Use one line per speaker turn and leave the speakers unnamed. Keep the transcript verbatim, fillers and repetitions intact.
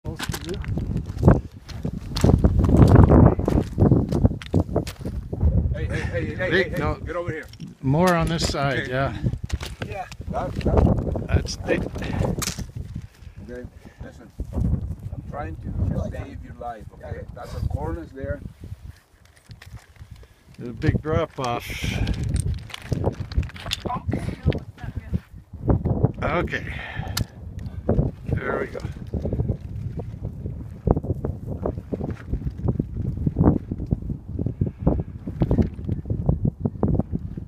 supposed to do.
Hey, hey, hey, hey,
Big,
hey, hey,
no,
get over here.
more on this side,
Okay.
yeah.
Yeah. That, that.
That's big.
Okay, listen. I'm trying to save your life, okay? That's the corners there.
There's a big drop off. Okay. Okay. There we go.